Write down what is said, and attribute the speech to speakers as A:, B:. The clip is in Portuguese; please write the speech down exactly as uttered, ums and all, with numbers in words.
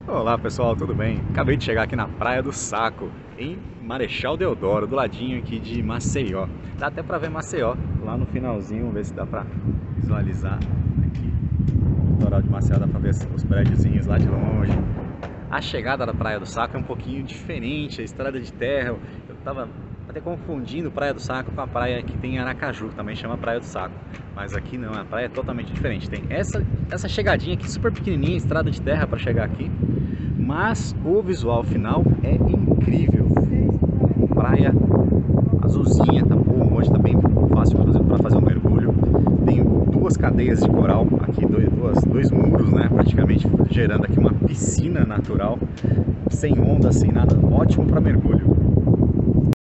A: Olá pessoal, tudo bem? Acabei de chegar aqui na Praia do Saco, em Marechal Deodoro, do ladinho aqui de Maceió. Dá até pra ver Maceió lá no finalzinho, vamos ver se dá pra visualizar aqui. O litoral de Maceió dá pra ver os prédiozinhos lá de longe. A chegada da Praia do Saco é um pouquinho diferente, a estrada de terra. Eu tava até confundindo Praia do Saco com a praia que tem em Aracaju, que também chama Praia do Saco. Mas aqui não, a praia é totalmente diferente. Tem essa, essa chegadinha aqui super pequenininha, estrada de terra para chegar aqui. Mas o visual final é incrível. Praia azulzinha, tá bom, hoje tá bem fácil para fazer um mergulho. Tem duas cadeias de coral, aqui dois, duas, dois muros, né, praticamente gerando aqui uma piscina natural, sem onda, sem nada, ótimo para mergulho.